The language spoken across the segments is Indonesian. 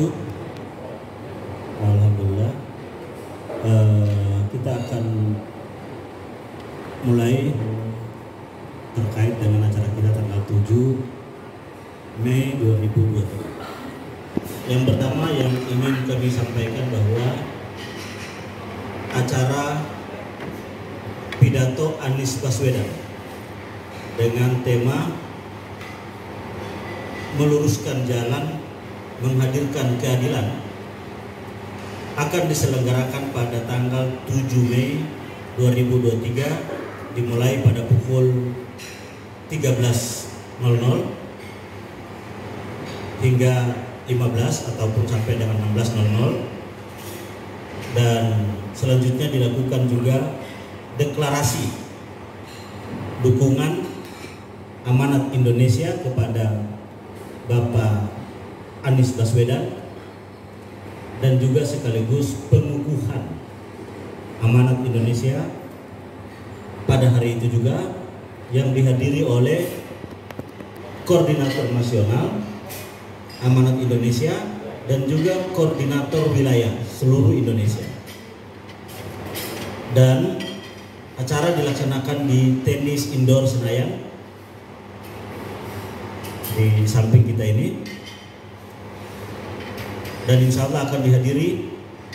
Alhamdulillah, kita akan mulai terkait dengan acara kita tanggal 7 Mei 2020. Yang pertama yang ingin kami sampaikan bahwa acara pidato Anies Baswedan dengan tema meluruskan jalan menghadirkan keadilan akan diselenggarakan pada tanggal 7 Mei 2023 dimulai pada pukul 13.00 hingga 15 ataupun sampai dengan 16.00, dan selanjutnya dilakukan juga deklarasi dukungan amanat Indonesia kepada Bapak Anies Baswedan dan juga sekaligus pengukuhan amanat Indonesia pada hari itu juga yang dihadiri oleh Koordinator Nasional Amanat Indonesia dan juga Koordinator Wilayah seluruh Indonesia. Dan acara dilaksanakan di tenis indoor Senayan di samping kita ini, dan insya Allah akan dihadiri,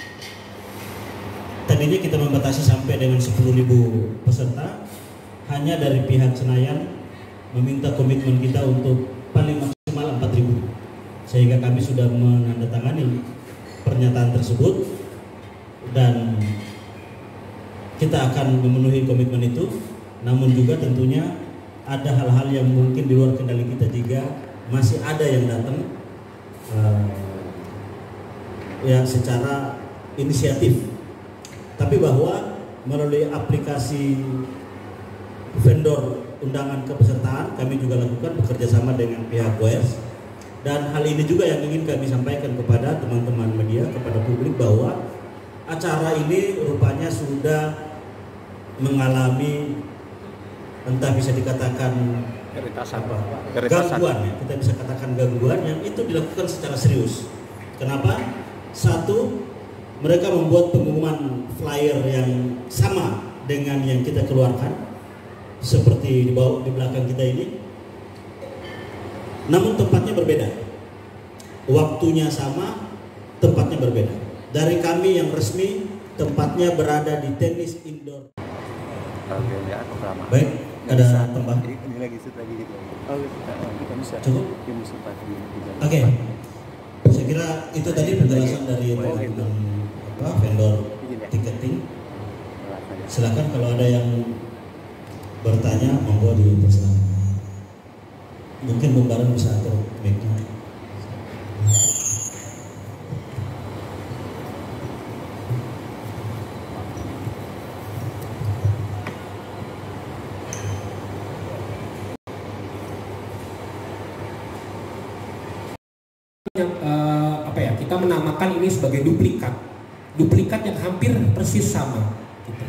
tadinya kita membatasi sampai dengan 10.000 peserta, hanya dari pihak Senayan meminta komitmen kita untuk paling maksimal 4.000, sehingga kami sudah menandatangani pernyataan tersebut dan kita akan memenuhi komitmen itu. Namun juga tentunya ada hal-hal yang mungkin di luar kendali kita jika masih ada yang datang ya secara inisiatif, tapi bahwa melalui aplikasi vendor undangan kepesertaan kami juga lakukan bekerjasama dengan pihak Goes. Dan hal ini juga yang ingin kami sampaikan kepada teman-teman media, kepada publik, bahwa acara ini rupanya sudah mengalami entah bisa dikatakan gangguan, ya. Kita bisa katakan gangguan yang itu dilakukan secara serius. Kenapa? Satu, mereka membuat pengumuman flyer yang sama dengan yang kita keluarkan, seperti di belakang kita ini. Namun tempatnya berbeda, waktunya sama, tempatnya berbeda. Dari kami yang resmi, tempatnya berada di tenis indoor. Baik, ada tambah? Cukup? Oke. Saya kira itu tadi penjelasan dari teman-teman vendor tiketing. Silakan kalau ada yang bertanya, monggo dipersilakan. Mungkin Bung Baron bisa atur mic-nya. Kita menamakan ini sebagai duplikat yang hampir persis sama gitu.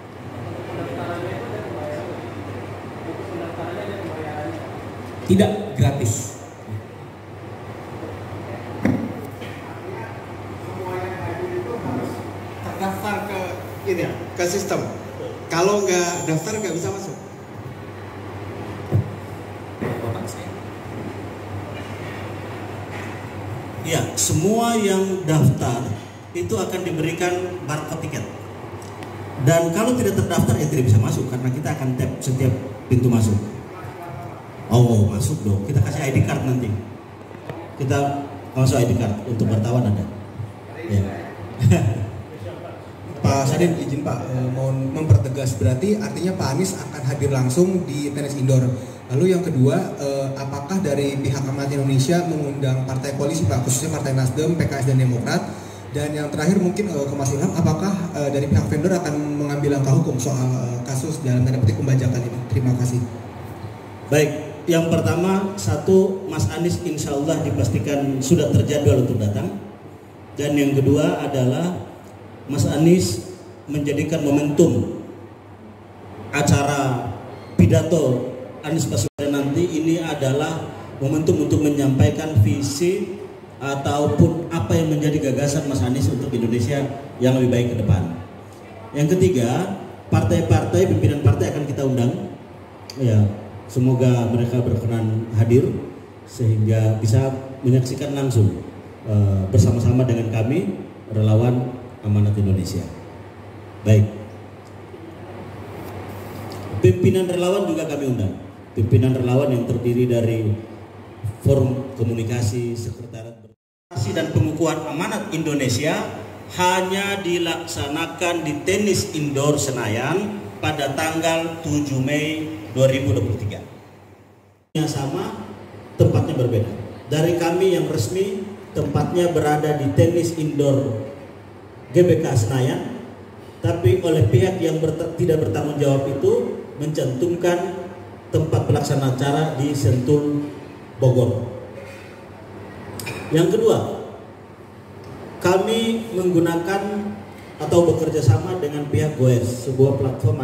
Tidak gratis. Semua yang hadir itu harus terdaftar ke ini ya, ke sistem. Kalau nggak daftar nggak bisa masuk. Ya, semua yang daftar itu akan diberikan barcode tiket. Dan kalau tidak terdaftar ya tidak bisa masuk, karena kita akan tap setiap pintu masuk. Oh, masuk dong. Kita kasih ID card nanti. Kita masuk ID card untuk wartawan ada. Ya. Pak Sadin, izin Pak, mohon mempertegas, berarti artinya Pak Anies akan hadir langsung di tenis indoor. Lalu yang kedua, apakah dari pihak Amanat Indonesia mengundang partai koalisi Pak, khususnya Partai Nasdem, PKS dan Demokrat? Dan yang terakhir mungkin ke Mas Ilham, apakah dari pihak vendor akan mengambil langkah hukum soal kasus dalam tanda petik pembajakan ini? Terima kasih. Baik, yang pertama, satu, Mas Anies insya Allah dipastikan sudah terjadwal untuk datang. Dan yang kedua adalah Mas Anies menjadikan momentum acara pidato Anies Baswedan nanti ini adalah momentum untuk menyampaikan visi ataupun apa yang menjadi gagasan Mas Anies untuk Indonesia yang lebih baik ke depan. Yang ketiga, partai-partai, pimpinan partai akan kita undang. Ya, semoga mereka berkenan hadir sehingga bisa menyaksikan langsung bersama-sama dengan kami relawan Amanat Indonesia. Baik. Pimpinan relawan juga kami undang. Pimpinan relawan yang terdiri dari Forum Komunikasi Sekretariat dan Pengukuhan Amanat Indonesia hanya dilaksanakan di Tenis Indoor Senayan pada tanggal 7 Mei 2023. Yang sama, tempatnya berbeda. Dari kami yang resmi, tempatnya berada di Tenis Indoor GBK Senayan, tapi oleh pihak yang tidak bertanggung jawab itu mencantumkan tempat pelaksanaan acara di Sentul, Bogor. Yang kedua, kami menggunakan atau bekerja sama dengan pihak Goes, sebuah platform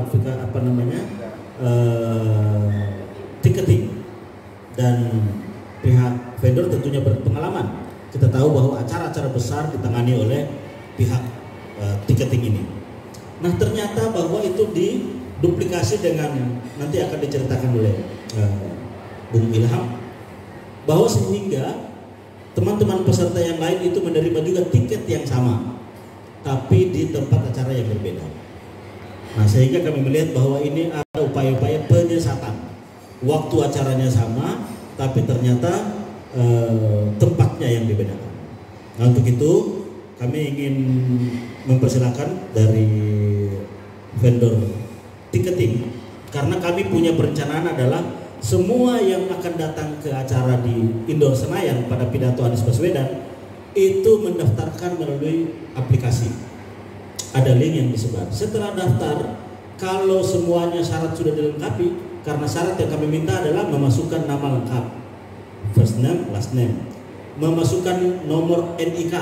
ticketing, dan pihak vendor tentunya berpengalaman. Kita tahu bahwa acara-acara besar ditangani oleh pihak ticketing ini. Nah, ternyata bahwa itu diduplikasi dengan, nanti akan diceritakan oleh Bung Ilham, bahwa sehingga teman-teman peserta yang lain itu menerima juga tiket yang sama, tapi di tempat acara yang berbeda. Nah, sehingga kami melihat bahwa ini ada upaya-upaya penyesatan. Waktu acaranya sama, tapi ternyata tempatnya yang dibedakan. Nah, untuk itu kami ingin mempersilahkan dari vendor ticketing, karena kami punya perencanaan adalah semua yang akan datang ke acara di Indoor Senayan pada pidato Anies Baswedan itu mendaftarkan melalui aplikasi. Ada link yang disebar. Setelah daftar, kalau semuanya syarat sudah dilengkapi, karena syarat yang kami minta adalah memasukkan nama lengkap, first name, last name, memasukkan nomor NIK,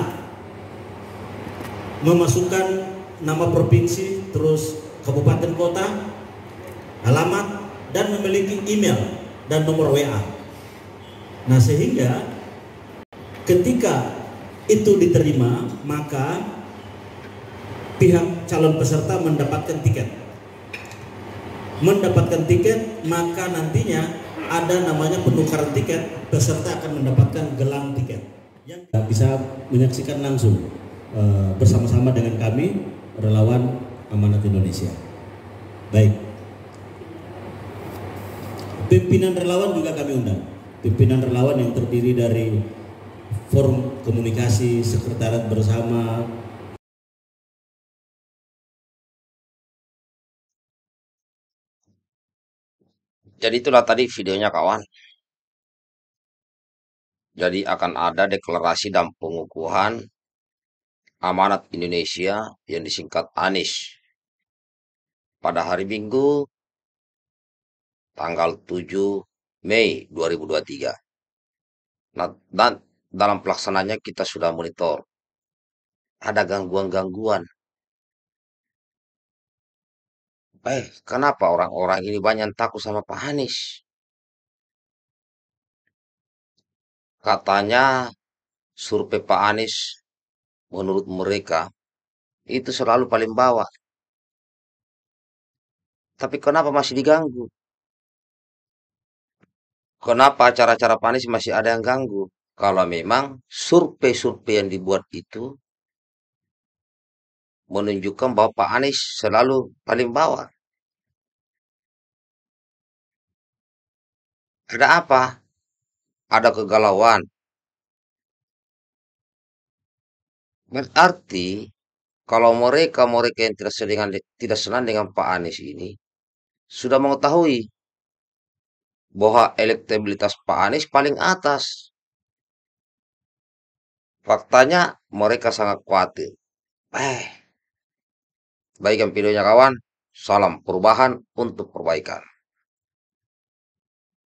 memasukkan nama provinsi, terus kabupaten kota, alamat, dan memiliki email dan nomor WA. Nah, sehingga ketika itu diterima, maka pihak calon peserta mendapatkan tiket. Mendapatkan tiket, maka nantinya ada namanya penukaran tiket, peserta akan mendapatkan gelang tiket yang bisa menyaksikan langsung bersama-sama dengan kami relawan Amanat Indonesia. Baik. Pimpinan relawan juga kami undang. Pimpinan relawan yang terdiri dari Forum Komunikasi Sekretariat Bersama. Jadi itulah tadi videonya kawan. Jadi akan ada deklarasi dan pengukuhan Amanat Indonesia yang disingkat ANIS pada hari Minggu tanggal 7 Mei 2023. Nah, dan dalam pelaksananya kita sudah monitor. Ada gangguan-gangguan. Kenapa orang-orang ini banyak yang takut sama Pak Anies? Katanya survei Pak Anies menurut mereka itu selalu paling bawah. Tapi kenapa masih diganggu? Kenapa acara-acara Pak Anies masih ada yang ganggu? Kalau memang survei-survei yang dibuat itu menunjukkan bahwa Pak Anies selalu paling bawah. Ada apa? Ada kegalauan. Berarti kalau mereka yang tidak senang dengan Pak Anies ini sudah mengetahui bahwa elektabilitas Pak Anies paling atas. Faktanya mereka sangat khawatir. Baikkan videonya kawan. Salam perubahan untuk perbaikan.